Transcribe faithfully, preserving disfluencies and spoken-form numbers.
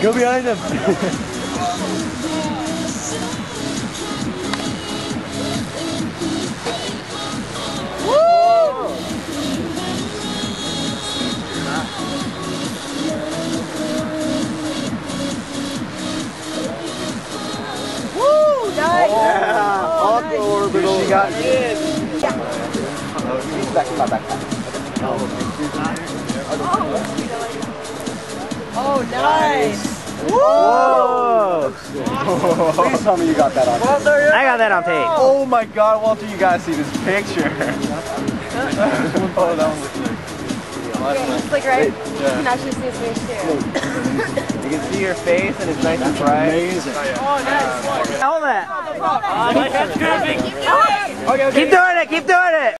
Go behind him. Woo! Nice! Yeah! Oh, Off the orbital. She got in. back in my backpack. Oh, nice! Whoa! Please tell me you got that on tape. I got that on tape. Oh my god, Walter, you gotta see this picture. Oh, that one looks like... It's like right? You can actually see his face too. You can see your face and it's nice and bright. Amazing. Oh, nice! Hold that. Oh, that's good. Keep doing it. Keep doing it.